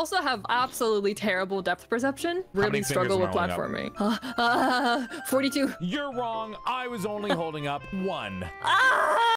also have absolutely terrible depth perception. Really struggle with platforming. 42. You're wrong. I was only holding up 1.